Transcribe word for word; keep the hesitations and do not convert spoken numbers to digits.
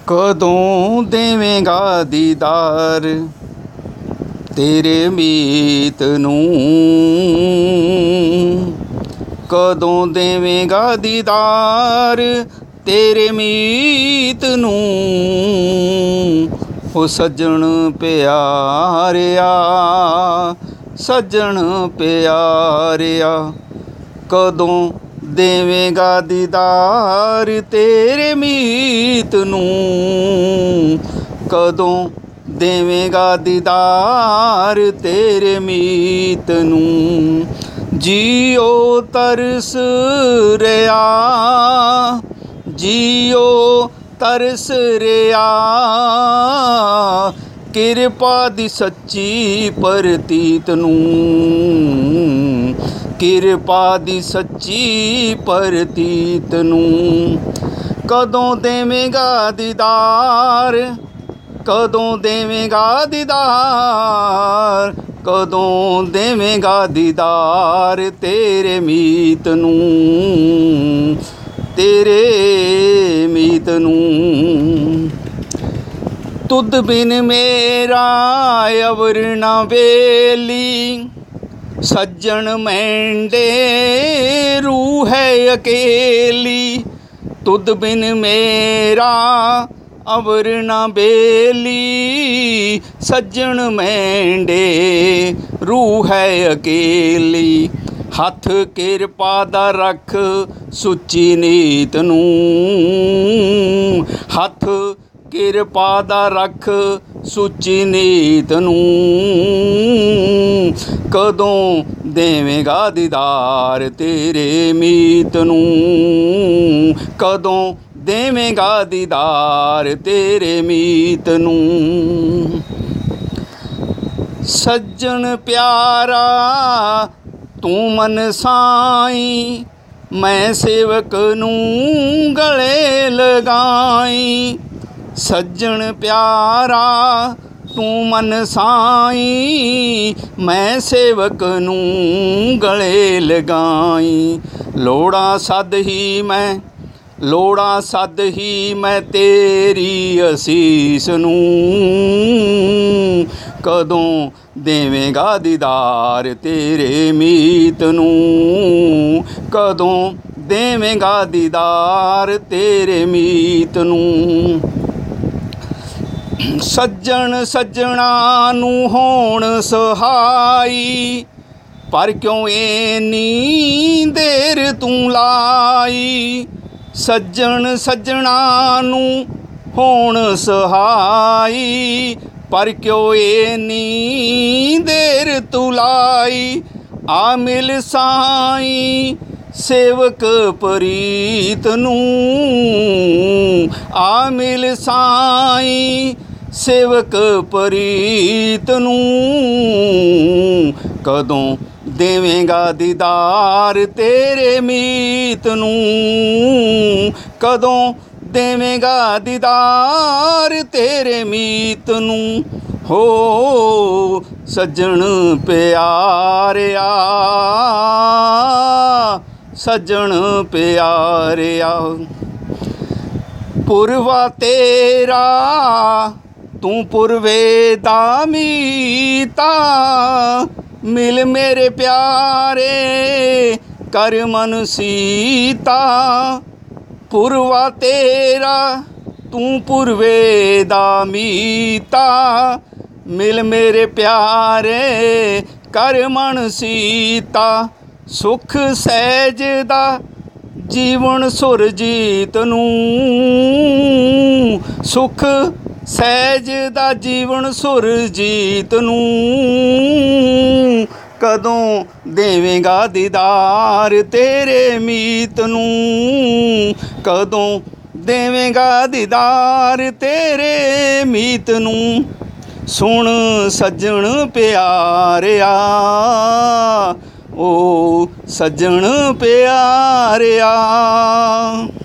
ਕਦੋਂ ਦੇਵੇਂਗਾ ਦੀਦਾਰ ਤੇਰੇ ਮੀਤ ਨੂੰ, ਕਦੋਂ ਦੇਵੇਂਗਾ ਦੀਦਾਰ ਤੇਰੇ ਮੀਤ ਨੂੰ। ਹੋ ਸੱਜਣ ਪਿਆਰਿਆ, ਸੱਜਣ ਪਿਆਰਿਆ, ਕਦੋਂ ਦੇਵੇਂਗਾ ਦੀਦਾਰ ਤੇਰੇ ਮੀਤ ਨੂੰ, ਕਦੋਂ ਦੇਵੇਂਗਾ ਦੀਦਾਰ ਤੇਰੇ ਮੀਤ ਨੂੰ। ਜੀਓ ਤਰਸ ਰਿਹਾ, ਜੀਓ ਤਰਸ ਰਿਹਾ, ਕਿਰਪਾ ਦੀ ਸੱਚੀ ਪ੍ਰਤੀਤ ਨੂੰ, ਕਿਰਪਾ ਦੀ ਸੱਚੀ ਪ੍ਰਤੀਤ ਨੂੰ। ਕਦੋਂ ਦੇਵੇਂਗਾ ਦੀਦਾਰ, ਕਦੋਂ ਦੇਵੇਂਗਾ ਦੀਦਾਰ, ਕਦੋਂ ਦੇਵੇਂਗਾ ਦੀਦਾਰ ਤੇਰੇ ਮੀਤ ਨੂੰ, ਤੇਰੇ ਮੀਤ ਨੂੰ। ਤੁਧ ਬਿਨ ਮੇਰਾ ਅਵਰ ਨਾ ਵੇਲੀ, ਸੱਜਣ ਮੈਂਡੇ रूह है अकेली। तुध बिन मेरा अवर ना बेली, सज्जन मैंडे रूह है अकेली। हथ किरपा दा रख सुची नीत नूं, हथ किरपा दा रख सुची नीत नूं। कदों देवेंगा दीदार तेरे मीत नूं, कदों देवेंगा दीदार तेरे मीत नूं। सज्जन प्यारा तू मन साई, मैं सेवक नूं गले लगाई। सज्जन प्यारा तू मन साई, मैं सेवक नूं गले लगाई। लोड़ा सद ही मैं, लोड़ा सद ही मैं तेरी असीस नूं, कदों देवेंगा दीदार तेरे मीत नूं, कदों देवेंगा दीदार तेरे मीत नूं। सज्जन सज्जणा नूं होण सहाई, पर क्यों इन्नी देर तू लाई। सज्जन सज्जणा नूं होण सहाई, पर क्यों इन्नी देर तू लाई। आ मिल साई सेवक प्रीत नूं, आ मिल साई सेवक प्रीत नूं। कदों देवेंगा दीदार तेरे मीत नूं, कदों देवेंगा दीदार तेरे मीत नूं। हो सज्जन प्यारिया, सज्जन प्यारिया, पुरवा तेरा तू पुरवे दा मीता। मिल मेरे प्यारे कर मन सीता। पुरवा तेरा तू पुरवे दा मीता। मिल मेरे प्यारे कर मन सीता। सुख सहज दा जीवन सुरजीत नूं, सुख सहज दा जीवन सुरजीत नूं। कदों देवेंगा दीदार तेरे मीत नूं, कदों देवेंगा दीदार तेरे मीत नूं। सुन सज्जन प्यारिया, ओ सज्जन प्यारिया।